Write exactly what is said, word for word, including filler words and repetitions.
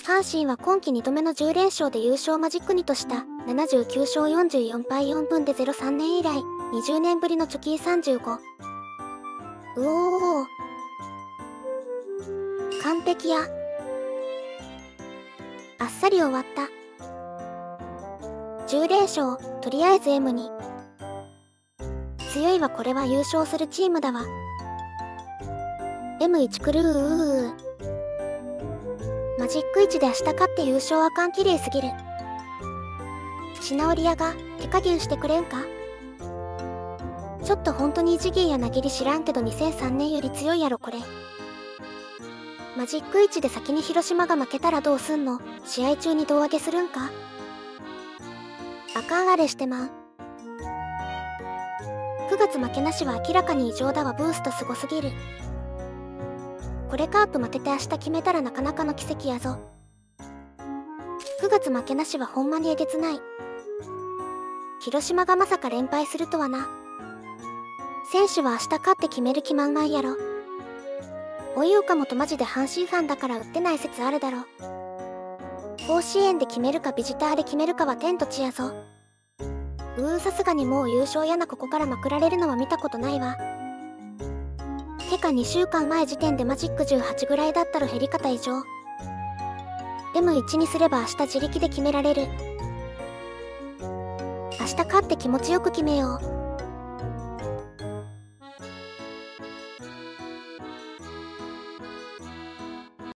阪神は今季にどめのじゅうれんしょうで優勝マジックにとしたななじゅうきゅうしょうよんじゅうよんぱいよんぶんでゼロさんねん以来にじゅうねんぶりの貯金さんじゅうご。うおー。完璧や。あっさり終わった。じゅうれんしょう、とりあえず エムに。強いわ、これは優勝するチームだわ。エムいち くるううう。マジックいちで明日勝って優勝あかん、綺麗すぎる。品織屋が手加減してくれんか。ちょっとほんとに異次元やなぎり知らんけどにせんさんねんより強いやろこれ。マジックいちで先に広島が負けたらどうすんの。試合中に胴上げするんか。あかん、あれしてまう。くがつ負けなしは明らかに異常だわ、ブーストすごすぎる。これカープ負けて明日決めたらなかなかの奇跡やぞ。くがつ負けなしはほんまにえげつない。広島がまさか連敗するとはな。選手は明日勝って決める気満々やろ。おい岡本マジで阪神ファンだから売ってない説あるだろ。甲子園で決めるかビジターで決めるかは天と地やぞ。うー、さすがにもう優勝やな。ここからまくられるのは見たことないわ。てかにしゅうかんまえ時点でマジックじゅうはちぐらいだったら減り方異常。エムいち にすれば明日自力で決められる。明日勝って気持ちよく決めよう。